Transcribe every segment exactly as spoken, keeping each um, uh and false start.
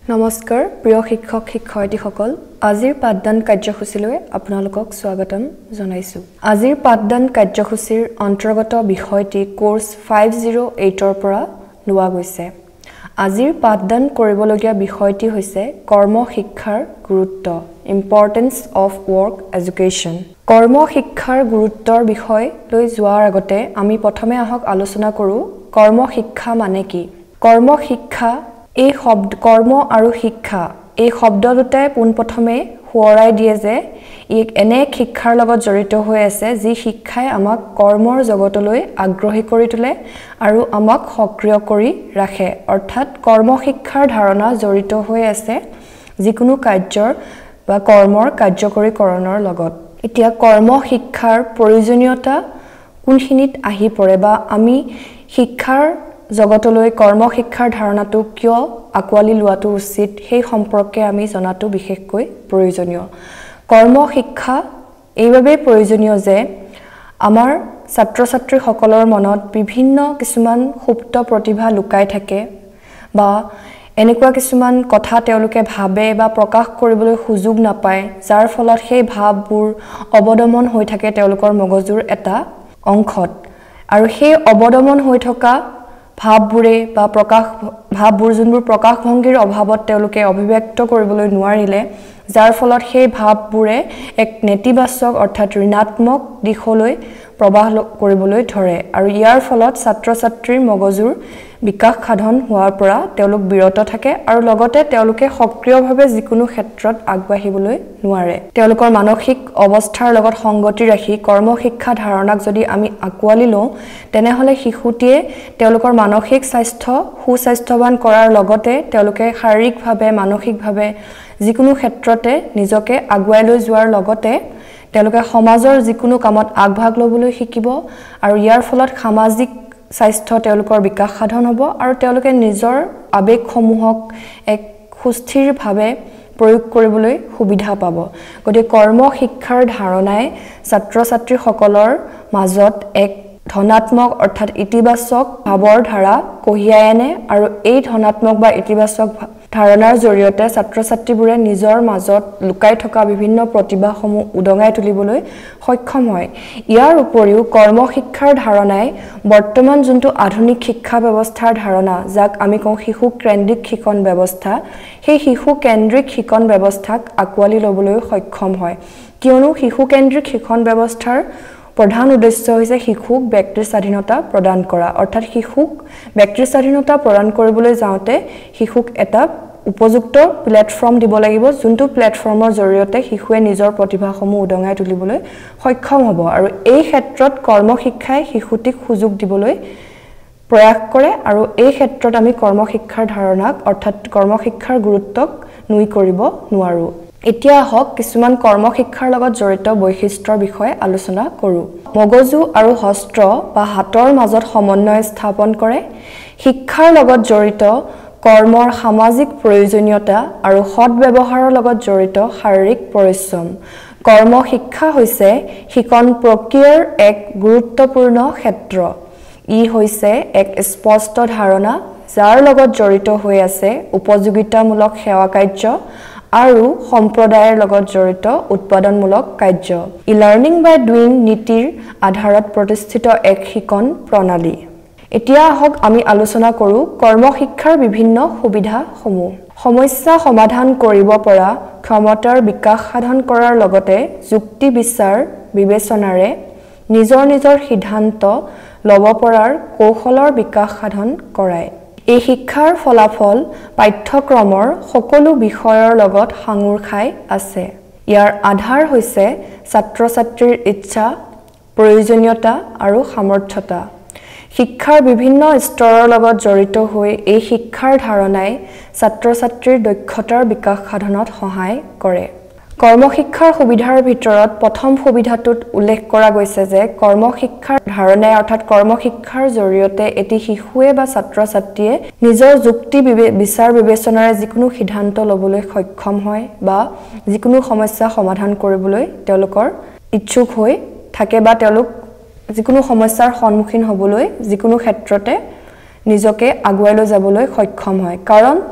নমস্কাৰ প্ৰিয় শিক্ষক শিক্ষয়িত্ৰীসকল আজিৰ পাঠদান কাৰ্যসূচীলৈ আপোনালোকক স্বাগতম জনাইছো আজিৰ পাঠদান কাৰ্যসূচীৰ অন্তৰ্গত বিষয়টি কোৰ্স পাঁচ শূন্য আঠ ৰ পৰা লোৱা গৈছে আজিৰ পাঠদান কৰিবলগীয়া বিষয়টি হৈছে কৰ্ম শিক্ষাৰ গুৰুত্ব ইম্পৰ্টেন্স অফ ৱৰ্ক এডুকেশ্যন কৰ্ম শিক্ষাৰ গুৰুত্বৰ বিষয় লৈ যোৱাৰ আগতে আমি প্ৰথমে আহক আলোচনা কৰো কৰ্ম শিক্ষা মানে কি কৰ্ম শিক্ষা এই শব্দ কৰ্ম আৰু শিক্ষা এই শব্দ দুটাই পোনপ্ৰথমে হোৰাই দিয়ে যে ই এনে শিক্ষাৰ লগত জড়িত হৈ আছে যি শিক্ষাই আমাক কৰ্মৰ জগতলৈ আগ্ৰহী কৰি তোলে আৰু আমাক সক্ৰিয় কৰি ৰাখে অৰ্থাৎ কৰ্ম শিক্ষাৰ ধাৰণা জড়িত হৈ আছে যিকোনো কাৰ্যৰ বা কৰ্মৰ কাৰ্যকৰীকৰণৰ লগত এতিয়া কৰ্ম শিক্ষাৰ প্ৰয়োজনীয়তা কোনখিনিত আহি পৰে বা আমি শিক্ষাৰ জগতলৈ কৰ্ম শিক্ষাৰ ধাৰণাটো কিয় আকোৱালি লোৱাটো উচিত সেই সম্পৰ্কে আমি জনাটো বিশেষকৈ প্ৰয়োজনীয় কৰ্ম শিক্ষা এইভাবে প্ৰয়োজনীয় যে আমাৰ ছাত্ৰ ছাত্ৰীসকলৰ মনত বিভিন্ন কিছুমান সুপ্ত প্ৰতিভা লুকাই থাকে বা এনেকুৱা কিছুমান কথা তেওঁলোকে ভাবে বা প্ৰকাশ কৰিবলৈ সুযোগ নাপায় যাৰ ফলত সেই ভাববোৰ অবদমন হৈ থাকে তেওঁলোকৰ মগজুৰ এটা অংশত আৰু সেই অবদমন হৈ থকা ভাববোৰে বা প্ৰকাশ ভাববোৰ যোনবোৰ প্ৰকাশ ভংগীৰ অভাৱত তেওঁলোকে অভিব্যক্ত কৰিবলৈ নোৱাৰিলে যাৰ ফলত সেই ভাববোৰে এক নেতিবাচক অৰ্থাৎ ঋণাত্মক দিশলৈ প্ৰবাহ কৰিবলৈ ধৰে আৰু ইয়াৰ ফলত ছাত্ৰ ছাত্ৰীৰ মগজুৰ বিকাশ সাধন হোৱাৰ পৰা তেওঁলোক বিৰত থাকে আৰু লগতে তেওঁলোকে সক্ৰিয়ভাৱে যিকোনো ক্ষেত্ৰত আগবাঢ়িবলৈ নোৱাৰে তেওঁলোকৰ মানসিক অৱস্থাৰ লগত সংগতি ৰাখি কৰ্ম শিক্ষা ধাৰণাক যদি আমি আকোৱালি লওঁ তেনেহলে শিশুটিয়ে তেওঁলোকৰ মানসিক স্বাস্থ্য সুস্বাস্থ্যৱান কৰাৰ লগতে তেওঁলোকে শাৰীৰিকভাৱে মানসিকভাৱে যিকোনো ক্ষেত্ৰতে নিজকে আগুৱাই লৈ যোৱাৰ লগতে তেওঁলোকে সমাজৰ যিকোনো কামত আগভাগ ল'বলৈ শিকিব আৰু ইয়াৰ ফলত সামাজিক স্বাস্থ্য তেওঁলোকৰ বিকাশ সাধন হ'ব আৰু তেওঁলোকে নিজৰ আবেগসমূহক এক সুস্থিৰভাৱে প্ৰয়োগ কৰিবলৈ সুবিধা পাব গতিকে কৰ্ম শিক্ষাৰ ধাৰণাই ছাত্ৰ ছাত্ৰীসকলৰ মাজত এক ধনাত্মক অৰ্থাৎ ইতিবাচক ভাৱৰ ধাৰা কঢ়িয়াই আনে আৰু এই ধনাত্মক বা ইতিবাচক ধাৰণাৰ জৰিয়তে ছাত্ৰ ছাত্ৰীবোৰে নিজৰ মাজত লুকাই থকা বিভিন্ন প্ৰতিভাসমূহ উদঙাই তুলিবলৈ সক্ষম হয় ইয়াৰ উপৰিও কৰ্ম শিক্ষাৰ ধাৰণাই বৰ্তমান যোনটো আধুনিক শিক্ষা ব্যৱস্থাৰ ধাৰণা যাক আমি কওঁ শিশু কেন্দ্ৰিক শিক্ষণ ব্যৱস্থা সেই শিশু কেন্দ্ৰিক শিক্ষণ ব্যৱস্থাক আকোৱালি ল'বলৈ সক্ষম হয় কিয়নো শিশু কেন্দ্ৰিক শিক্ষণ ব্যৱস্থাৰ প্ৰধান উদ্দেশ্য হৈছে শিশুক ব্যক্তিৰ স্বাধীনতা প্ৰদান কৰা অৰ্থাৎ শিশুক ব্যক্তিৰ স্বাধীনতা প্ৰদান কৰিবলৈ যাওঁতে শিশুক এটা উপযুক্ত প্লেটফৰ্ম দিব লাগিব যোনটো প্লেটফৰ্মৰ জৰিয়তে শিশুৱে নিজৰ প্ৰতিভাসমূহ উদঙাই তুলিবলৈ সক্ষম হ'ব আৰু এই ক্ষেত্ৰত কৰ্ম শিক্ষাই শিশুটিক সুযোগ দিবলৈ প্ৰয়াস কৰে আৰু এই ক্ষেত্ৰত আমি কৰ্ম শিক্ষাৰ ধাৰণাক অৰ্থাৎ কৰ্ম শিক্ষাৰ গুৰুত্বক নুই কৰিব নোৱাৰো এতিয়া হক কিছুমান কৰ্ম শিক্ষাৰ লগত জড়িত বৈশিষ্ট্যৰ বিষয়ে আলোচনা কৰো মগজু আৰু হস্ত্ৰ বা হাতৰ মাজত সমন্বয় স্থাপন কৰে শিক্ষাৰ লগত জড়িত কৰ্মৰ সামাজিক প্ৰয়োজনীয়তা আৰু সৎ ব্যৱহাৰৰ লগত জড়িত শাৰীৰিক পৰিশ্ৰম কৰ্ম শিক্ষা হৈছে শিকন প্ৰক্ৰিয়াৰ এক গুৰুত্বপূৰ্ণ ক্ষেত্ৰ ই হৈছে এক স্পষ্ট ধাৰণা যাৰ লগত জড়িত হৈ আছে উপযোগিতামূলক সেৱা কাৰ্য আৰু সম্প্ৰদায়ৰ লগত জড়িত উৎপাদনমূলক কাৰ্য ই লাৰ্নিং বাই ডুইং নীতিৰ আধাৰত প্ৰতিষ্ঠিত এক শিকন প্ৰণালী এতিয়া হক আমি আলোচনা কৰো কৰ্ম শিক্ষাৰ বিভিন্ন সুবিধাসমূহ সমস্যা সমাধান কৰিব পৰা ক্ষমতাৰ বিকাশ সাধন কৰাৰ লগতে যুক্তি বিচাৰ বিবেচনাৰে নিজৰ নিজৰ সিদ্ধান্ত ল'ব পৰাৰ কৌশলৰ বিকাশ সাধন কৰায় এই শিক্ষাৰ ফলাফল পাঠ্যক্ৰমৰ সকলো বিষয়ৰ লগত সাঙুৰ খাই আছে ইয়াৰ আধাৰ হৈছে ছাত্ৰ ছাত্ৰীৰ ইচ্ছা প্ৰয়োজনীয়তা আৰু সামৰ্থ্যতা শিক্ষাৰ বিভিন্ন স্তৰৰ লগত জড়িত হৈ এই শিক্ষাৰ ধাৰণাই ছাত্ৰ ছাত্ৰীৰ দক্ষতাৰ বিকাশ সাধনত সহায় কৰে কৰ্ম শিক্ষাৰ সুবিধাৰ ভিতৰত প্ৰথম সুবিধাটোত উল্লেখ কৰা গৈছে যে কৰ্ম শিক্ষাৰ ধাৰণাই অৰ্থাৎ কৰ্ম শিক্ষাৰ জৰিয়তে এটি শিশুৱে বা ছাত্ৰ ছাত্ৰীয়ে নিজৰ যুক্তি বিচাৰ বিবেচনাৰে যিকোনো সিদ্ধান্ত ল'বলৈ সক্ষম হয় বা যিকোনো সমস্যা সমাধান কৰিবলৈ তেওঁলোকৰ ইচ্ছুক হৈ থাকে বা তেওঁলোক যিকোনো সমস্যাৰ সন্মুখীন হ'বলৈ যিকোনো ক্ষেত্ৰতে নিজকে আগুৱাই লৈ যাবলৈ সক্ষম হয় কাৰণ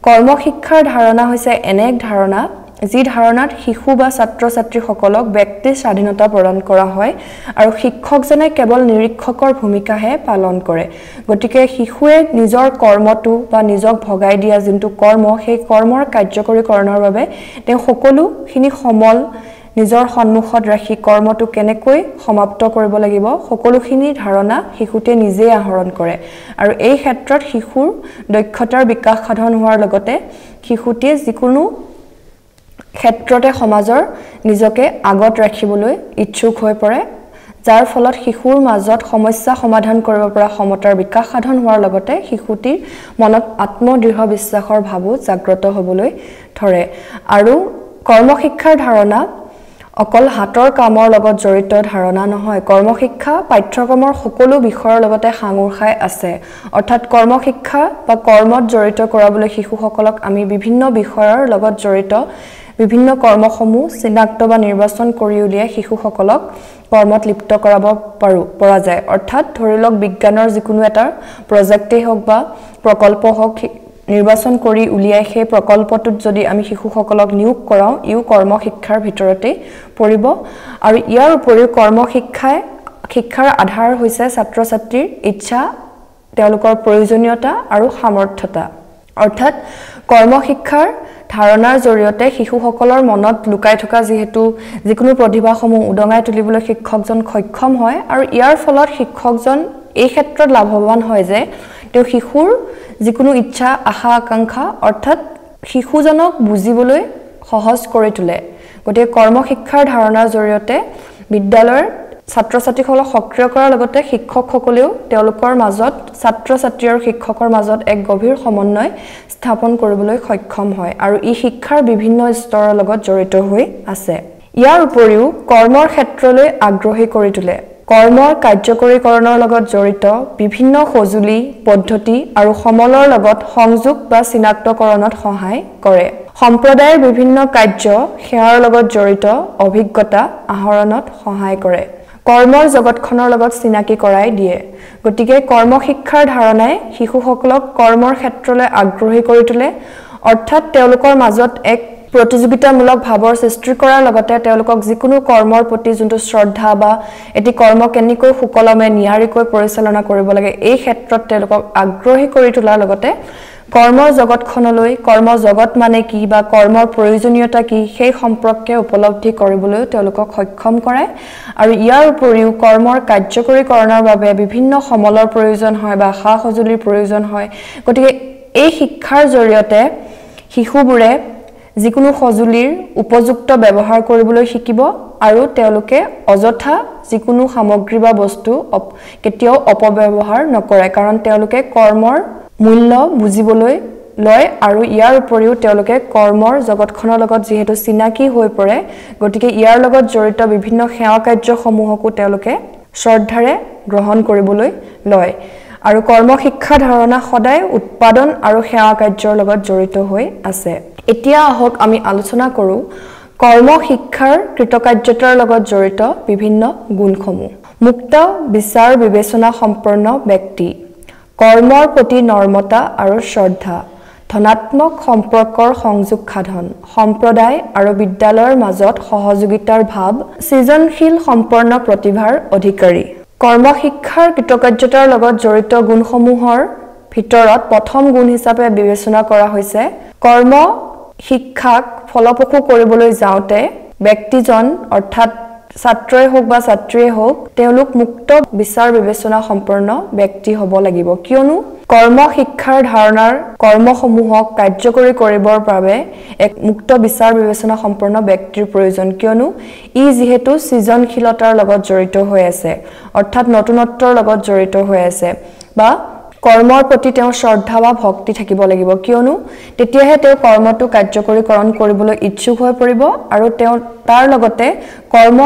কৰ্মশিক্ষাৰ ধাৰণা হৈছে এনে এক ধাৰণা যি ধাৰণাত শিশু বা ছাত্ৰ ছাত্ৰীসকলক ব্যক্তি স্বাধীনতা প্ৰদান কৰা হয় আৰু শিক্ষকজনে কেৱল নিৰীক্ষকৰ ভূমিকাহে পালন কৰে গতিকে শিশুৱে নিজৰ কৰ্মটো বা নিজক ভগাই দিয়া যোনটো কৰ্ম সেই কৰ্মৰ কাৰ্যকৰীকৰণৰ বাবে তেওঁ সকলোখিনি সমল নিজৰ সন্মুখত ৰাখি কৰ্মটো কেনেকৈ সমাপ্ত কৰিব লাগিব সকলোখিনি ধাৰণা শিশুতে নিজে আহৰণ কৰে আৰু এই ক্ষেত্ৰত শিশুৰ দক্ষতাৰ বিকাশ সাধন হোৱাৰ লগতে শিশুতে যিকোনো ক্ষেত্ৰতে সমাজৰ নিজকে আগত ৰাখিবলৈ ইচ্ছুক হৈ পৰে যাৰ ফলত শিশুৰ মাজত সমস্যা সমাধান কৰিব পৰা ক্ষমতাৰ বিকাশ সাধন হোৱাৰ লগতে শিশুটিৰ মনত আত্মদৃঢ় বিশ্বাসৰ ভাৱো জাগ্ৰত হ'বলৈ ধৰে আৰু কৰ্মশিক্ষাৰ ধাৰণা অকল হাতৰ কামৰ লগত জড়িত ধাৰণা নহয় কৰ্মশিক্ষা পাঠ্যক্ৰমৰ সকলো বিষয়ৰ লগতে সাঙুৰ খাই আছে অৰ্থাৎ কৰ্মশিক্ষা বা কৰ্মত জড়িত কৰাবলৈ শিশুসকলক আমি বিভিন্ন বিষয়ৰ লগত জড়িত বিভিন্ন কৰ্মসমূহ চিনাক্ত বা নিৰ্বাচন কৰি উলিয়াই শিশুসকলক কৰ্মত লিপ্ত কৰাব পাৰো পৰা যায় অৰ্থাৎ ধৰি লওক বিজ্ঞানৰ যিকোনো এটা প্ৰজেক্টেই হওক বা প্ৰকল্প হওক নিৰ্বাচন কৰি উলিয়াই সেই প্ৰকল্পটোত যদি আমি শিশুসকলক নিয়োগ কৰাও ইও কৰ্মশিক্ষাৰ ভিতৰতে পৰিব আৰু ইয়াৰ উপৰিও কৰ্মশিক্ষাই শিক্ষাৰ আধাৰ হৈছে ছাত্ৰ ছাত্ৰীৰ ইচ্ছা তেওঁলোকৰ প্ৰয়োজনীয়তা আৰু সামৰ্থ্যতা অৰ্থাৎ কৰ্মশিক্ষাৰ ধাৰণাৰ জৰিয়তে শিশুসকলৰ মনত লুকাই থকা যেহেতু যিকোনো প্ৰতিভাসমূহ উদঙাই তুলিবলৈ শিক্ষকজন সক্ষম হয় আৰু ইয়াৰ ফলত শিক্ষকজন এই ক্ষেত্ৰত লাভৱান হয় যে তেওঁ শিশুৰ যিকোনো ইচ্ছা আশা আকাংক্ষা অৰ্থাৎ শিশুজনক বুজিবলৈ সহজ কৰি তোলে গতিকে কৰ্মশিক্ষাৰ ধাৰণাৰ জৰিয়তে বিদ্যালয়ৰ ছাত্ৰ ছাত্ৰীসকলক সক্ৰিয় কৰাৰ লগতে শিক্ষকসকলেও তেওঁলোকৰ মাজত ছাত্ৰ ছাত্ৰী আৰু শিক্ষকৰ মাজত এক গভীৰ সমন্বয় স্থাপন কৰিবলৈ সক্ষম হয় আৰু ই শিক্ষাৰ বিভিন্ন স্তৰৰ লগত জড়িত হৈ আছে ইয়াৰ উপৰিও কৰ্মৰ ক্ষেত্ৰলৈ আগ্ৰহী কৰি তোলে কৰ্মৰ কাৰ্যকৰীকৰণৰ লগত জড়িত বিভিন্ন সঁজুলি পদ্ধতি আৰু সমলৰ লগত সংযোগ বা চিনাক্তকৰণত সহায় কৰে সম্প্ৰদায়ৰ বিভিন্ন কাৰ্য সেৱাৰ লগত জড়িত অভিজ্ঞতা আহৰণত সহায় কৰে কৰ্মৰ জগতখনৰ লগত চিনাকি কৰাই দিয়ে গতিকে কৰ্মশিক্ষাৰ ধাৰণাই শিশুসকলক কৰ্মৰ ক্ষেত্ৰলৈ আগ্ৰহী কৰি তোলে অৰ্থাৎ তেওঁলোকৰ মাজত এক প্ৰতিযোগিতামূলক ভাৱৰ সৃষ্টি কৰাৰ লগতে তেওঁলোকক যিকোনো কৰ্মৰ প্ৰতি যোনটো শ্ৰদ্ধা বা এটি কৰ্ম কেনেকৈ সুকলমে নিয়াৰিকৈ পৰিচালনা কৰিব লাগে এই ক্ষেত্ৰত তেওঁলোকক আগ্ৰহী কৰি তোলাৰ লগতে কৰ্মৰ জগতখনলৈ কৰ্ম জগত মানে কি বা কৰ্মৰ প্ৰয়োজনীয়তা কি সেই সম্পৰ্কে উপলব্ধি কৰিবলৈ তেওঁলোকক সক্ষম কৰায় আৰু ইয়াৰ উপৰিও কৰ্মৰ কাৰ্যকৰীকৰণৰ বাবে বিভিন্ন সমলৰ প্ৰয়োজন হয় বা সা সঁজুলিৰ প্ৰয়োজন হয় গতিকে এই শিক্ষাৰ জৰিয়তে শিশুবোৰে যিকোনো সঁজুলিৰ উপযুক্ত ব্যৱহাৰ কৰিবলৈ শিকিব আৰু তেওঁলোকে অযথা যিকোনো সামগ্ৰী বা বস্তু কেতিয়াও অপব্যৱহাৰ নকৰে কাৰণ তেওঁলোকে কৰ্মৰ মূল্য বুজিবলৈ লয় আৰু ইয়াৰ উপৰিও তেওঁলোকে কৰ্মৰ জগতখনৰ লগত যেহেতু চিনাকি হৈ পৰে গতিকে ইয়াৰ লগত জড়িত বিভিন্ন সেৱা কাৰ্যসমূহকো তেওঁলোকে শ্ৰদ্ধাৰে গ্ৰহণ কৰিবলৈ লয় আৰু কৰ্মশিক্ষা ধাৰণা সদায় উৎপাদন আৰু সেৱা কাৰ্যৰ লগত জড়িত হৈ আছে এতিয়া আহক আমি আলোচনা কৰো কৰ্মশিক্ষাৰ কৃতকাৰ্যতাৰ লগত জড়িত বিভিন্ন গুণসমূহ মুক্ত বিচাৰ বিবেচনা সম্পন্ন ব্যক্তি কৰ্মৰ প্ৰতি নৰ্মতা আৰু শ্ৰদ্ধা ধনাত্মক সম্পৰ্কৰ সংযোগ সাধন সম্প্ৰদায় আৰু বিদ্যালয়ৰ মাজত সহযোগিতাৰ ভাৱ সৃজনশীল সম্পন্ন প্ৰতিভাৰ অধিকাৰী কৰ্মশিক্ষাৰ কৃতকাৰ্যতাৰ লগত জড়িত গুণসমূহৰ ভিতৰত প্ৰথম গুণ হিচাপে বিবেচনা কৰা হৈছে কৰ্ম শিক্ষাক ফলপ্ৰসূ কৰিবলৈ যাওঁতে ব্যক্তিজন অৰ্থাৎ ছাত্ৰই হোক বা ছাত্ৰীয়ে হোক তেওঁলোক মুক্ত বিচাৰ বিবেচনা সম্পন্ন ব্যক্তি হ'ব লাগিব কিয়নো কৰ্ম শিক্ষাৰ ধাৰণাৰ কৰ্মসমূহক কাৰ্যকৰী কৰিবৰ বাবে এক মুক্ত বিচাৰ বিবেচনা সম্পন্ন ব্যক্তিৰ প্ৰয়োজন কিয়নো ই যেহেতু সৃজনশীলতাৰ লগত জড়িত হৈ আছে অৰ্থাৎ নতুনত্বৰ লগত জড়িত হৈ আছে বা কৰ্মৰ প্ৰতি তেওঁ শ্ৰদ্ধা বা ভক্তি থাকিব লাগিব কিয়নো তেতিয়াহে তেওঁ কৰ্মটো কাৰ্যকৰীকৰণ কৰিবলৈ ইচ্ছুক হৈ পৰিব আৰু তেওঁ তাৰ লগতে কৰ্ম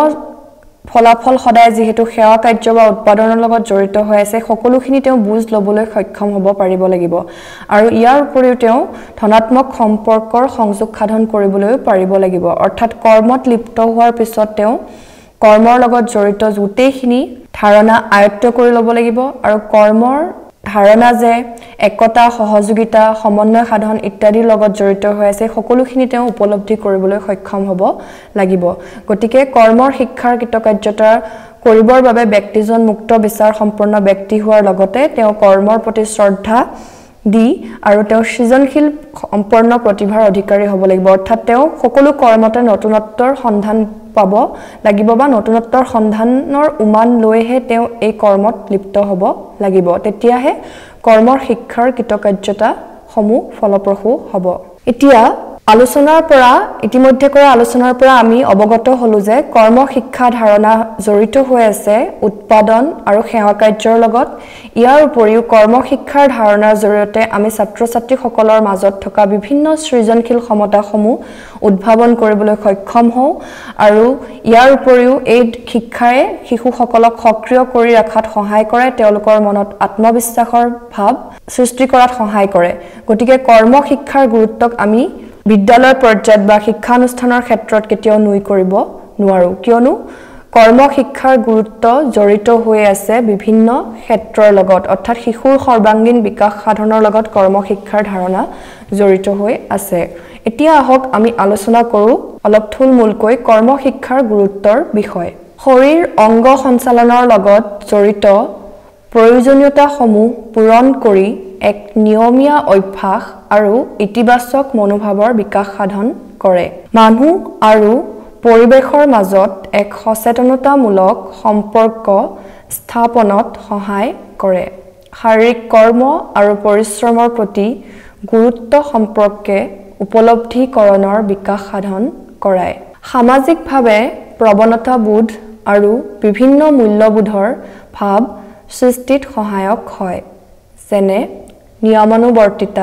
ফলাফল সদায় যেহেতু সেৱা কাৰ্য বা উৎপাদনৰ লগত জড়িত হৈ আছে সকলোখিনি তেওঁ বুজ ল'বলৈ সক্ষম হ'ব পাৰিব লাগিব আৰু ইয়াৰ উপৰিও তেওঁ ধনাত্মক সম্পৰ্কৰ সংযোগ সাধন কৰিবলৈ পাৰিব লাগিব অৰ্থাৎ কৰ্মত লিপ্ত হোৱাৰ পিছত তেওঁ কৰ্মৰ লগত জড়িত গোটেইখিনি ধাৰণা আয়ত্ত কৰি ল'ব লাগিব আৰু কৰ্মৰ ধাৰণা যে একতা সহযোগিতা সমন্বয় সাধন ইত্যাদিৰ লগত জড়িত হৈ আছে সকলোখিনি তেওঁ উপলব্ধি কৰিবলৈ সক্ষম হ'ব লাগিব গতিকে কৰ্মৰ শিক্ষাৰ কৃতকাৰ্যতা কৰিবৰ বাবে ব্যক্তিজন মুক্ত বিচাৰ সম্পন্ন ব্যক্তি হোৱাৰ লগতে তেওঁ কৰ্মৰ প্ৰতি শ্ৰদ্ধা দি আৰু তেওঁ সৃজনশীল সম্পন্ন প্ৰতিভাৰ অধিকাৰী হ'ব লাগিব অৰ্থাৎ তেওঁ সকলো কৰ্মতে নতুনত্বৰ সন্ধান পাব লাগিব বা নতুনত্বৰ সন্ধানৰ উমান লৈহে তেওঁ এই কৰ্মত লিপ্ত হ'ব লাগিব তেতিয়াহে কৰ্মৰ শিক্ষাৰ কৃতকাৰ্যতা সমূহ ফলপ্ৰসূ হ'ব এতিয়া আলোচনাৰ পৰা ইতিমধ্যে কৰা আলোচনাৰ পৰা আমি অৱগত হলো যে কৰ্ম শিক্ষা ধাৰণা জড়িত হৈ আছে উৎপাদন আৰু সেৱা কাৰ্যৰ লগত ইয়াৰ উপৰিও কৰ্ম শিক্ষাৰ ধাৰণাৰ জৰিয়তে আমি ছাত্ৰ ছাত্ৰীসকলৰ মাজত থকা বিভিন্ন সৃজনশীল ক্ষমতাসমূহ উদ্ভাৱন কৰিবলৈ সক্ষম হওঁ আৰু ইয়াৰ উপৰিও এই শিক্ষায়ে শিশুসকলক সক্ৰিয় কৰি ৰখাত সহায় কৰে তেওঁলোকৰ মনত আত্মবিশ্বাসৰ ভাৱ সৃষ্টি কৰাত সহায় কৰে গতিকে কৰ্ম শিক্ষাৰ গুৰুত্বক আমি বিদ্যালয় পৰ্যায়ত বা শিক্ষানুষ্ঠানৰ ক্ষেত্ৰত কেতিয়াও নুই কৰিব নোৱাৰো কিয়নো কৰ্ম শিক্ষাৰ গুৰুত্ব জড়িত হৈ আছে বিভিন্ন ক্ষেত্ৰৰ লগত অৰ্থাৎ শিশুৰ সৰ্বাঙ্গীন বিকাশ সাধনৰ লগত কৰ্ম শিক্ষাৰ ধাৰণা জড়িত হৈ আছে এতিয়া আহক আমি আলোচনা কৰো অলপ থুলমূলকৈ কৰ্ম শিক্ষাৰ গুৰুত্বৰ বিষয় শৰীৰ অংগ সঞ্চালনৰ লগত জড়িত প্ৰয়োজনীয়তাসমূহ পূৰণ কৰি এক নিয়মীয়া অভ্যাস আৰু ইতিবাচক মনোভাৱৰ বিকাশ সাধন কৰে মানুহ আৰু পৰিবেশৰ মাজত এক সচেতনতামূলক সম্পৰ্ক স্থাপনত সহায় কৰে শাৰীৰিক কৰ্ম আৰু পৰিশ্ৰমৰ প্ৰতি গুৰুত্ব সম্পৰ্কে উপলব্ধিকৰণৰ বিকাশ সাধন কৰায় সামাজিকভাৱে প্ৰৱণতাবোধ আৰু বিভিন্ন মূল্যবোধৰ ভাৱ সৃষ্টিত সহায়ক হয় যেনে নিয়মানুবৰ্তিতা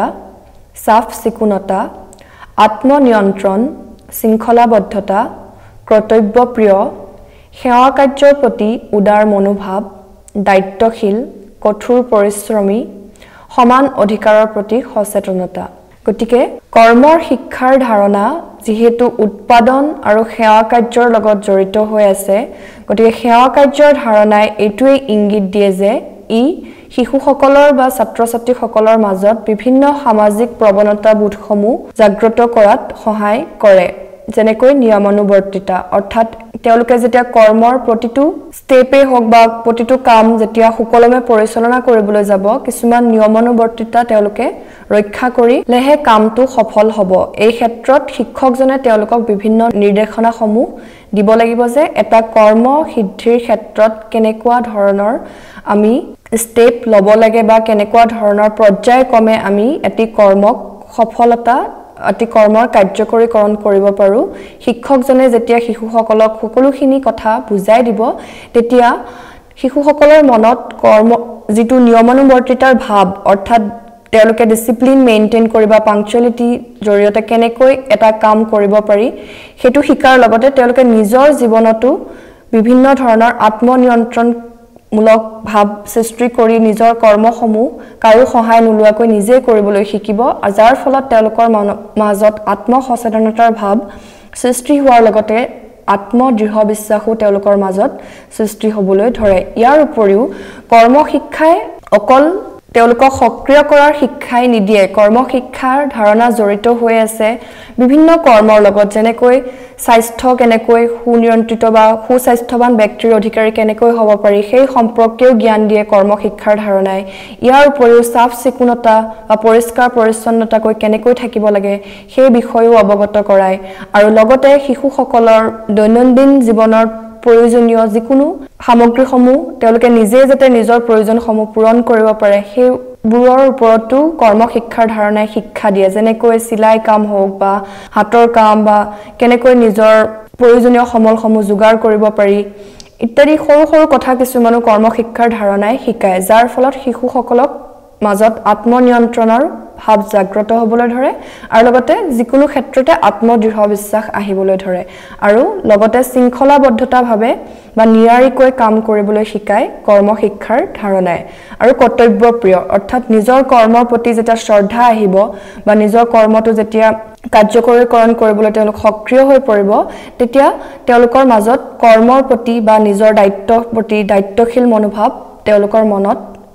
সাফ চিকুণতা আত্মনিয়ন্ত্ৰণ শৃংখলাবদ্ধতা কৰ্তব্যপ্ৰিয় সেৱা কাৰ্যৰ প্ৰতি উদাৰ মনোভাৱ দায়িত্বশীল কঠোৰ পৰিশ্ৰমী সমান অধিকাৰৰ প্ৰতি সচেতনতা গতিকে কৰ্মৰ শিক্ষাৰ ধাৰণা যেহেতু উৎপাদন আৰু সেৱা কাৰ্যৰ লগত জড়িত হৈ আছে গতিকে সেৱা কাৰ্যৰ ধাৰণাই এইটোৱে ইংগিত দিয়ে যে ই শিশুসকলৰ বা ছাত্ৰ ছাত্ৰীসকলৰ মাজত বিভিন্ন সামাজিক প্ৰৱণতাবোধসমূহ জাগ্ৰত কৰাত সহায় কৰে যেনেকৈ নিয়মানুবৰ্তিতা অৰ্থাৎ তেওঁলোকে যেতিয়া কৰ্মৰ প্ৰতিটো ষ্টেপে হওক বা প্ৰতিটো কাম যেতিয়া সুকলমে পৰিচালনা কৰিবলৈ যাব কিছুমান নিয়মানুবৰ্তিতা তেওঁলোকে ৰক্ষা কৰি লেহে কামটো সফল হ'ব এই ক্ষেত্ৰত শিক্ষকজনে তেওঁলোকক বিভিন্ন নিৰ্দেশনাসমূহ দিব লাগিব যে এটা কৰ্ম সিদ্ধিৰ ক্ষেত্ৰত কেনেকুৱা ধৰণৰ আমি ষ্টেপ ল'ব লাগে বা কেনেকুৱা ধৰণৰ পৰ্যায়ক্ৰমে আমি এটি কৰ্মক সফলতা অতি কৰ্মৰ কাৰ্যকৰীকৰণ কৰিব পাৰো শিক্ষকজনে যেতিয়া শিশুসকলক সকলোখিনি কথা বুজাই দিব তেতিয়া শিশুসকলৰ মনত কৰ্ম যেটো নিয়মানুবৰ্তিতাৰ ভাৱ অৰ্থাৎ তেওঁলোকে ডিসিপ্লিন মেইনটেইন কৰিবা পাংচুৱেলিটি জৰিয়তে কেনেকৈ এটা কাম কৰিব পাৰি হেতু শিকাৰ লগতে তেওঁলোকে নিজৰ জীৱনতো বিভিন্ন ধৰণৰ আত্মনিয়ন্ত্ৰণ মূলক ভাৱ সৃষ্টি কৰি নিজৰ কৰ্মসমূহ কাৰো সহায় নোলোৱাকৈ নিজে কৰিবলৈ শিকিব আৰু যাৰ ফলত তেওঁলোকৰ মাজত আত্মসচেতনতাৰ ভাৱ সৃষ্টি হোৱাৰ লগতে আত্মদৃঢ় বিশ্বাসও তেওঁলোকৰ মাজত সৃষ্টি হ'বলৈ ধৰে ইয়াৰ উপৰিও কৰ্ম শিক্ষাই অকল তেওঁলোকক সক্ৰিয় কৰাৰ শিক্ষাই নিদিয়ে কৰ্ম শিক্ষাৰ ধাৰণা জড়িত হৈ আছে বিভিন্ন কৰ্মৰ লগত যেনেকৈ স্বাস্থ্য কেনেকৈ সুনিয়ন্ত্ৰিত বা সুস্বাস্থ্যৱান ব্যক্তিৰ অধিকাৰী কেনেকৈ হ'ব পাৰি সেই সম্পৰ্কেও জ্ঞান দিয়ে কৰ্ম শিক্ষাৰ ধাৰণাই ইয়াৰ উপৰিও সাফ চিকুণতা বা পৰিষ্কাৰ পৰিচ্ছন্নতাকৈ কেনেকৈ থাকিব লাগে সেই বিষয়েও অৱগত কৰায় আৰু লগতে শিশুসকলৰ দৈনন্দিন জীৱনৰ প্ৰয়োজনীয় যিকোনো সামগ্ৰীসমূহ তেওঁলোকে নিজে যাতে নিজৰ প্ৰয়োজনসমূহ পূৰণ কৰিব পাৰে সেই বুৰৰ ওপৰতো কৰ্ম শিক্ষাৰ ধাৰণাই শিক্ষা দিয়ে যেনেকৈ সিলাই কাম হোক বা হাতৰ কাম বা কেনেকৈ নিজৰ প্ৰয়োজনীয় সমলসমূহ যোগাৰ কৰিব পাৰি ইত্যাদি সৰু সৰু কথা কিছুমানো কৰ্ম শিক্ষাৰ ধাৰণাই শিকায় যাৰ ফলত শিশুসকলক মাজত আত্মনিয়ন্ত্ৰণৰ ভাৱ জাগ্ৰত হ'বলৈ ধৰে আৰু লগতে যিকোনো ক্ষেত্ৰতে আত্মদৃঢ় বিশ্বাস আহিবলৈ ধৰে আৰু লগতে শৃংখলাবদ্ধতা ভাৱে বা নিয়াৰিকৈ কাম কৰিবলৈ শিকায় কৰ্ম শিক্ষাৰ ধাৰণাই আৰু কৰ্তব্যপ্ৰিয় অৰ্থাৎ নিজৰ কৰ্মৰ প্ৰতি যেটা শ্ৰদ্ধা আহিব বা নিজৰ কৰ্মটো যেতিয়া কাৰ্যকৰীকৰণ কৰিবলৈ তেওঁলোক সক্ৰিয় হৈ পৰিব তেতিয়া তেওঁলোকৰ মাজত কৰ্মৰ প্ৰতি বা নিজৰ দায়িত্বৰ প্ৰতি দায়িত্বশীল মনোভাৱ তেওঁলোকৰ মনত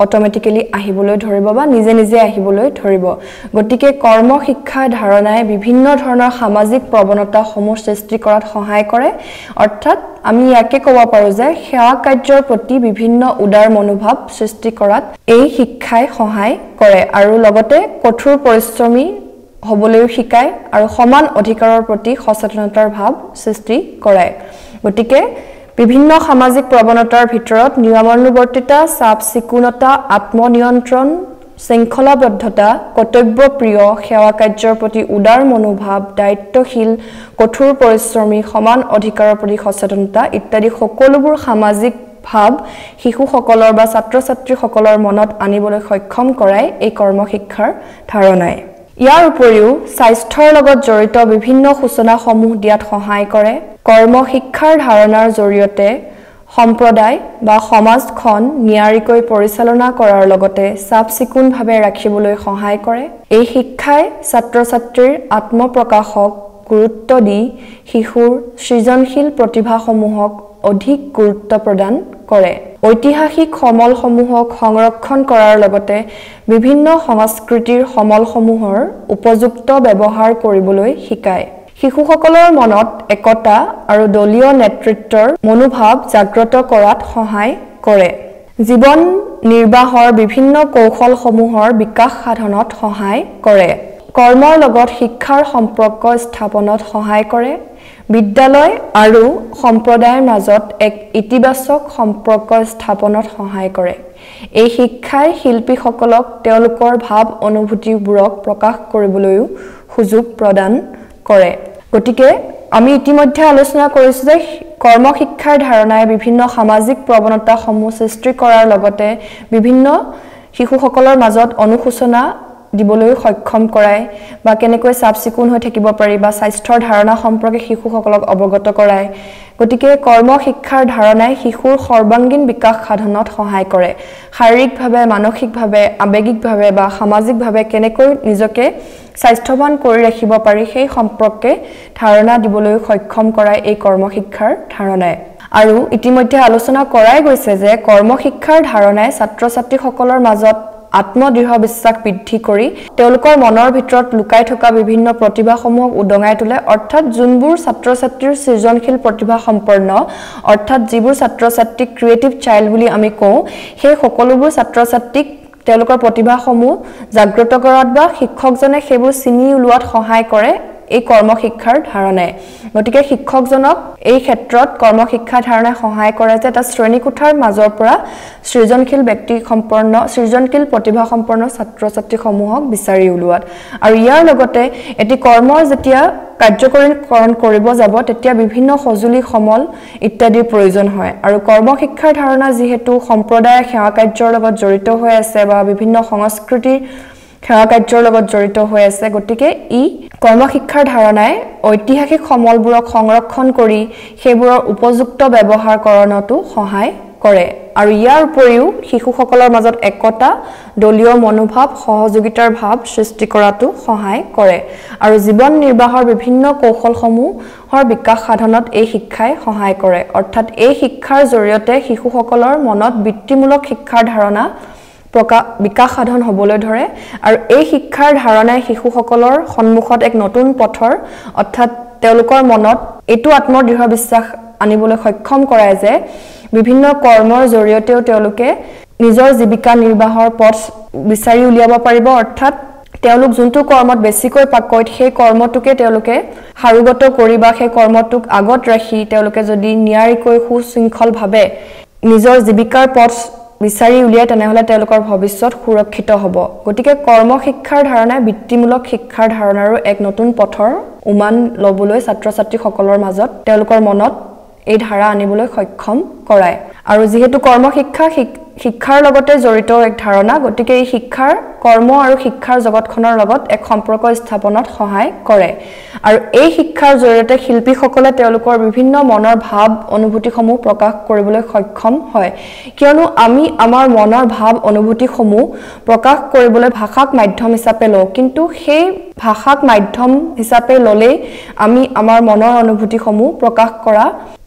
অটোমেটিক্যালি আহিবলৈ ধৰিব বা নিজে নিজে আহিবলৈ ধৰিব গতিকে কৰ্ম শিক্ষা ধাৰণাই বিভিন্ন ধৰণৰ সামাজিক প্ৰৱণতা সমূহ সৃষ্টি কৰাত সহায় কৰে অৰ্থাৎ আমি ইয়াকে ক'ব পাৰো যে সেৱা কাৰ্যৰ প্ৰতি বিভিন্ন উদাৰ মনোভাৱ সৃষ্টি কৰাত এই শিক্ষাই সহায় কৰে আৰু লগতে কঠোৰ পৰিশ্ৰমী হ'বলৈ শিকায় আৰু সমান অধিকাৰৰ প্ৰতি সচেতনতাৰ ভাৱ সৃষ্টি কৰে গতিকে বিভিন্ন সামাজিক প্ৰৱণতাৰ ভিতৰত নিয়মানুৱৰ্তিতা চাপ চিকুণতা আত্মনিয়ন্ত্ৰণ শৃংখলাবদ্ধতা কৰ্তব্যপ্ৰিয় সেৱা কাৰ্যৰ প্ৰতি উদাৰ মনোভাৱ দায়িত্বশীল কঠোৰ পৰিশ্ৰমী সমান অধিকাৰৰ প্ৰতি সচেতনতা ইত্যাদি সকলোবোৰ সামাজিক ভাৱ শিশুসকলৰ বা ছাত্ৰ ছাত্ৰীসকলৰ মনত আনিবলৈ সক্ষম কৰাই এই কৰ্ম শিক্ষাৰ ধাৰণাই ইয়াৰ উপৰিও স্বাস্থ্যৰ লগত জড়িত বিভিন্ন সূচনাসমূহ দিয়াত সহায় কৰে কৰ্ম শিক্ষাৰ ধাৰণাৰ জৰিয়তে সম্প্ৰদায় বা সমাজখন নিয়াৰিকৈ পৰিচালনা কৰাৰ লগতে চাফ চিকুণভাৱে ৰাখিবলৈ সহায় কৰে এই শিক্ষাই ছাত্ৰ ছাত্ৰীৰ আত্মপ্ৰকাশক গুৰুত্ব দি শিশুৰ সৃজনশীল প্ৰতিভাসমূহক অধিক গুৰুত্ব প্ৰদান কৰে ঐতিহাসিক সমলসমূহক সংৰক্ষণ কৰাৰ লগতে বিভিন্ন সংস্কৃতিৰ সমলসমূহৰ উপযুক্ত ব্যৱহাৰ কৰিবলৈ শিকায় শিশুসকলৰ মনত একতা আৰু দলীয় নেতৃত্বৰ মনোভাৱ জাগ্ৰত কৰাত সহায় কৰে জীৱন নিৰ্বাহৰ বিভিন্ন কৌশলসমূহৰ বিকাশ সাধনত সহায় কৰে কৰ্মৰ লগত শিক্ষাৰ সম্পৰ্ক স্থাপনত সহায় কৰে বিদ্যালয় আৰু সম্প্ৰদায়ৰ মাজত এক ইতিবাচক সম্পৰ্ক স্থাপনত সহায় কৰে এই শিক্ষাই শিল্পীসকলক তেওঁলোকৰ ভাৱ অনুভূতিবোৰক প্ৰকাশ কৰিবলৈও সুযোগ প্ৰদান কৰে গতিকে আমি ইতিমধ্যে আলোচনা কৰিছো যে কৰ্ম শিক্ষাৰ ধাৰণাই বিভিন্ন সামাজিক প্ৰৱণতাসমূহ সৃষ্টি কৰাৰ লগতে বিভিন্ন শিশুসকলৰ মাজত অনুশোচনা দিবলৈ সক্ষম কৰায় বা কেনেকৈ চাফ চিকুণ হৈ থাকিব পাৰি বা স্বাস্থ্যৰ ধাৰণা সম্পৰ্কে শিশুসকলক অৱগত কৰায় গতিকে কৰ্ম শিক্ষাৰ ধাৰণাই শিশুৰ সৰ্বাংগীন বিকাশ সাধনত সহায় কৰে শাৰীৰিকভাৱে মানসিকভাৱে আৱেগিকভাৱে বা সামাজিকভাৱে কেনেকৈ নিজকে স্বাস্থ্যৱান কৰি ৰাখিব পাৰি সেই সম্পৰ্কে ধাৰণা দিবলৈ সক্ষম কৰায় এই কৰ্ম শিক্ষাৰ ধাৰণাই আৰু ইতিমধ্যে আলোচনা কৰাই গৈছে যে কৰ্ম শিক্ষাৰ ধাৰণাই ছাত্ৰ ছাত্ৰীসকলৰ মাজত আত্মদৃঢ় বিশ্বাস বৃদ্ধি কৰি তেওঁলোকৰ মনৰ ভিতৰত লুকাই থকা বিভিন্ন প্ৰতিভাসমূহক উদঙাই তোলে অৰ্থাৎ যোনবোৰ ছাত্ৰ ছাত্ৰীৰ সৃজনশীল প্ৰতিভা সম্পন্ন অৰ্থাৎ যিবোৰ ছাত্ৰ ছাত্ৰী ক্ৰিয়েটিভ চাইল্ড বুলি আমি কওঁ সেই সকলোবোৰ ছাত্ৰ ছাত্ৰীক তেওঁলোকৰ প্ৰতিভাসমূহ জাগ্ৰত কৰাত বা শিক্ষকজনে সেইবোৰ চিনি উলিওৱাত সহায় কৰে এই কৰ্ম শিক্ষাৰ ধাৰণাই গতিকে শিক্ষকজনক এই ক্ষেত্ৰত কৰ্ম শিক্ষা ধাৰণাই সহায় কৰে যে এটা শ্ৰেণীকোঠাৰ মাজৰ পৰা সৃজনশীল ব্যক্তি সম্পন্ন সৃজনশীল প্ৰতিভা সম্পন্ন ছাত্ৰ ছাত্ৰীসমূহক বিচাৰি উলিওৱাত আৰু ইয়াৰ লগতে এটি কৰ্মৰ যেতিয়া কাৰ্যকৰীকৰণ কৰিব যাব তেতিয়া বিভিন্ন সজুলি সমল ইত্যাদিৰ প্ৰয়োজন হয় আৰু কৰ্ম শিক্ষাৰ ধাৰণা যিহেতু সম্প্ৰদায় সেৱা কাৰ্যৰ লগত জড়িত হৈ আছে বা বিভিন্ন সংস্কৃতিৰ সেৱা কাৰ্যৰ লগত জড়িত হৈ আছে গতিকে ই কৰ্ম শিক্ষাৰ ধাৰণাই ঐতিহাসিক সমলবোৰক সংৰক্ষণ কৰি সেইবোৰৰ উপযুক্ত ব্যৱহাৰ কৰাটো সহায় কৰে আৰু ইয়াৰ উপৰিও শিশুসকলৰ মাজত একতা দলীয় মনোভাৱ সহযোগিতাৰ ভাৱ সৃষ্টি কৰাটো সহায় কৰে আৰু জীৱন নিৰ্বাহৰ বিভিন্ন কৌশলসমূহৰ বিকাশ সাধনত এই শিক্ষাই সহায় কৰে অৰ্থাৎ এই শিক্ষাৰ জৰিয়তে শিশুসকলৰ মনত বৃত্তিমূলক শিক্ষাৰ ধাৰণা প্ৰকাশ বিকাশ সাধন হ'বলৈ ধৰে আৰু এই শিক্ষাৰ ধাৰণাই শিশুসকলৰ সন্মুখত এক নতুন পথৰ অৰ্থাৎ তেওঁলোকৰ মনত এইটো আত্মদৃঢ় বিশ্বাস আনিবলৈ সক্ষম কৰায় যে বিভিন্ন কৰ্মৰ জৰিয়তেও তেওঁলোকে নিজৰ জীৱিকা নিৰ্বাহৰ পথ বিচাৰি উলিয়াব পাৰিব অৰ্থাৎ তেওঁলোক যোনটো কৰ্মত বেছিকৈ পাকৈত সেই কৰ্মটোকে তেওঁলোকে হাৰুগত কৰি বা সেই কৰ্মটোক আগত ৰাখি তেওঁলোকে যদি নিয়াৰিকৈ সুশৃংখলভাৱে নিজৰ জীৱিকাৰ পথ বিচাৰি উলিয়াই তেনেহলে তেওঁলোকৰ ভৱিষ্যত সুৰক্ষিত হ'ব গতিকে কৰ্ম শিক্ষাৰ ধাৰণাই বৃত্তিমূলক শিক্ষাৰ ধাৰণাৰো এক নতুন পথৰ উমান ল'বলৈ ছাত্ৰ ছাত্ৰীসকলৰ মাজত তেওঁলোকৰ মনত এই ধাৰা আনিবলৈ সক্ষম কৰায় আৰু যেহেতু কৰ্ম শিক্ষা শিক্ষাৰ লগতে জড়িত এক ধাৰণা গতিকে এই শিক্ষাৰ কৰ্ম আৰু শিক্ষাৰ জগতখনৰ লগত এক সম্পৰ্ক স্থাপনত সহায় কৰে আৰু এই শিক্ষাৰ জৰিয়তে শিল্পীসকলে তেওঁলোকৰ বিভিন্ন মনৰ ভাৱ অনুভূতিসমূহ প্ৰকাশ কৰিবলৈ সক্ষম হয় কিয়নো আমি আমাৰ মনৰ ভাৱ অনুভূতিসমূহ প্ৰকাশ কৰিবলৈ ভাষাক মাধ্যম হিচাপে লওঁ কিন্তু সেই ভাষাক মাধ্যম হিচাপে ল'লেই আমি আমাৰ মনৰ অনুভূতিসমূহ প্ৰকাশ কৰা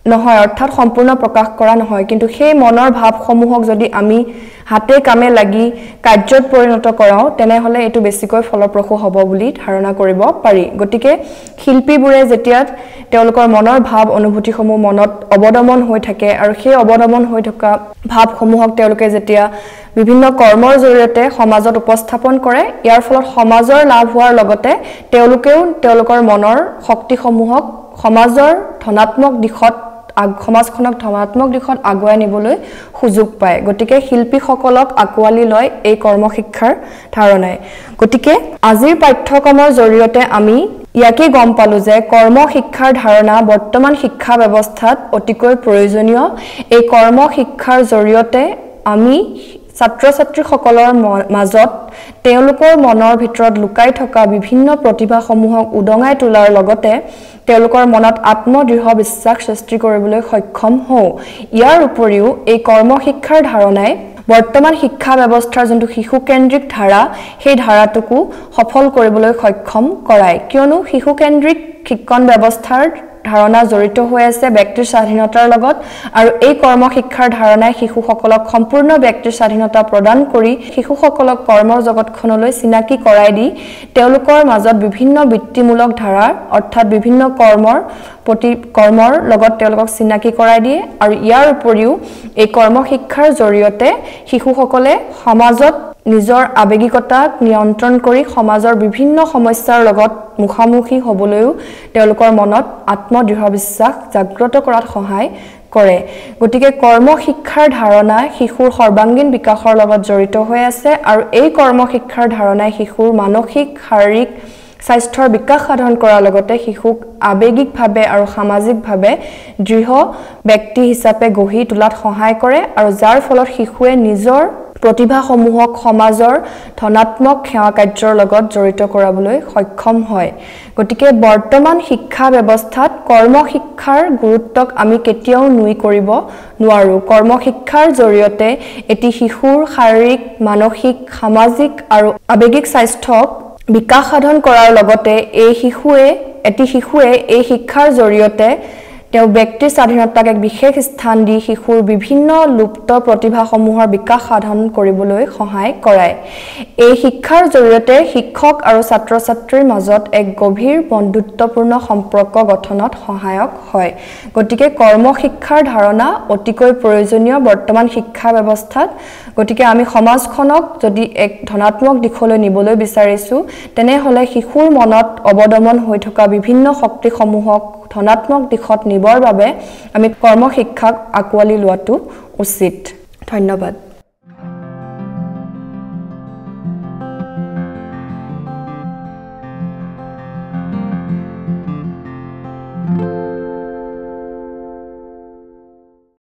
নহয় অৰ্থাৎ সম্পূৰ্ণ প্ৰকাশ কৰা নহয় কিন্তু সেই মনৰ ভাৱসমূহক যদি আমি হাতে কামে লাগি কাৰ্যত পৰিণত কৰাও তেনেহলে এটো বেছিকৈ ফলপ্ৰসূ হ'ব বুলি ধাৰণা কৰিব পাৰি গতিকে শিল্পীবোৰে যেতিয়া তেওঁলোকৰ মনৰ ভাৱ অনুভূতিসমূহ মনত অৱদমন হৈ থাকে আৰু সেই অৱদমন হৈ থকা ভাৱসমূহক তেওঁলোকে যেতিয়া বিভিন্ন কৰ্মৰ জৰিয়তে সমাজত উপস্থাপন কৰে ইয়াৰ ফলত সমাজৰ লাভ হোৱাৰ লগতে তেওঁলোকেও তেওঁলোকৰ মনৰ শক্তিসমূহক সমাজৰ ধনাত্মক দিশত সমাজখনক ধনাত্মক দিশত আগুৱাই নিবলৈ সুযোগ পায় গতিকে শিল্পীসকলক আকোৱালি লয় এই কৰ্মশিক্ষাৰ ধাৰণাই গতিকে আজিৰ পাঠ্যক্ৰমৰ জৰিয়তে আমি ইয়াকে গম পালো যে কৰ্মশিক্ষাৰ ধাৰণা বৰ্তমান শিক্ষা ব্যৱস্থাত অতিকৈ প্ৰয়োজনীয় এই কৰ্মশিক্ষাৰ জৰিয়তে আমি ছাত্ৰ ছাত্ৰীসকলৰ মাজত তেওঁলোকৰ মনৰ ভিতৰত লুকাই থকা বিভিন্ন প্ৰতিভাসমূহক উদঙাই তোলাৰ লগতে তেওঁলোকৰ মনত আত্মদৃঢ় বিশ্বাস সৃষ্টি কৰিবলৈ সক্ষম হওঁ ইয়াৰ উপৰিও এই কৰ্মশিক্ষাৰ ধাৰণাই বৰ্তমান শিক্ষা ব্যৱস্থাৰ যোনটো শিশু কেন্দ্ৰিক ধাৰা সেই ধাৰাটোকো সফল কৰিবলৈ সক্ষম কৰায় কিয়নো শিশু কেন্দ্ৰিক শিক্ষণ ব্যৱস্থাৰ ধাৰণা জড়িত হৈ আছে ব্যক্তিৰ স্বাধীনতাৰ লগত আৰু এই কৰ্মশিক্ষাৰ ধাৰণাই শিশুসকলক সম্পূৰ্ণ ব্যক্তিৰ স্বাধীনতা প্ৰদান কৰি শিশুসকলক কৰ্মৰ জগতখনলৈ চিনাকি কৰাই দি তেওঁলোকৰ মাজত বিভিন্ন বৃত্তিমূলক ধাৰা অৰ্থাৎ বিভিন্ন কৰ্মৰ প্ৰতি কৰ্মৰ লগত তেওঁলোকক চিনাকি কৰাই দিয়ে আৰু ইয়াৰ উপৰিও এই কৰ্মশিক্ষাৰ জৰিয়তে শিশুসকলে সমাজত নিজৰ আবেগিকতাক নিয়ন্ত্ৰণ কৰি সমাজৰ বিভিন্ন সমস্যাৰ লগত মুখামুখি হ'বলৈও তেওঁলোকৰ মনত আত্মদৃঢ় বিশ্বাস জাগ্ৰত কৰাত সহায় কৰে গতিকে কৰ্মশিক্ষাৰ ধাৰণা শিশুৰ সৰ্বাংগীন বিকাশৰ লগত জড়িত হৈ আছে আৰু এই কৰ্মশিক্ষাৰ ধাৰণাই শিশুৰ মানসিক শাৰীৰিক স্বাস্থ্যৰ বিকাশ সাধন কৰাৰ লগতে শিশুক আবেগিকভাৱে আৰু সামাজিকভাৱে দৃঢ় ব্যক্তি হিচাপে গঢ়ি তোলাত সহায় কৰে আৰু যাৰ ফলত শিশুৱে নিজৰ প্ৰতিভাসমূহক সমাজৰ ধনাত্মক সেৱা কাৰ্যৰ লগত জড়িত কৰাবলৈ সক্ষম হয় গতিকে বৰ্তমান শিক্ষা ব্যৱস্থাত কৰ্মশিক্ষাৰ গুৰুত্বক আমি কেতিয়াও নুই কৰিব নোৱাৰো কৰ্মশিক্ষাৰ জৰিয়তে এটি শিশুৰ শাৰীৰিক মানসিক সামাজিক আৰু আবেগিক স্বাস্থ্যক বিকাশ সাধন কৰাৰ লগতে এই শিশুৱে এটি শিশুৱে এই শিক্ষাৰ জৰিয়তে তেওঁ ব্যক্তিৰ স্বাধীনতাক এক বিশেষ স্থান দি শিশুৰ বিভিন্ন লুপ্ত প্ৰতিভাসমূহৰ বিকাশ সাধন কৰিবলৈ সহায় কৰায় এই শিক্ষাৰ জৰিয়তে শিক্ষক আৰু ছাত্ৰ ছাত্ৰীৰ মাজত এক গভীৰ বন্ধুত্বপূৰ্ণ সম্পৰ্ক গঠনত সহায়ক হয় গতিকে কৰ্মশিক্ষাৰ ধাৰণা অতিকৈ প্ৰয়োজনীয় বৰ্তমান শিক্ষা ব্যৱস্থাত গতিকে আমি সমাজখনক যদি এক ধনাত্মক দিশলৈ নিবলৈ বিচাৰিছো তেনেহলে শিশুৰ মনত অৱদমন হৈ থকা বিভিন্ন শক্তিসমূহক ধনাত্মক দিশত নিবৰ বাবে আমি কৰ্মশিক্ষাক আকোৱালি লোৱাটো উচিত ধন্যবাদ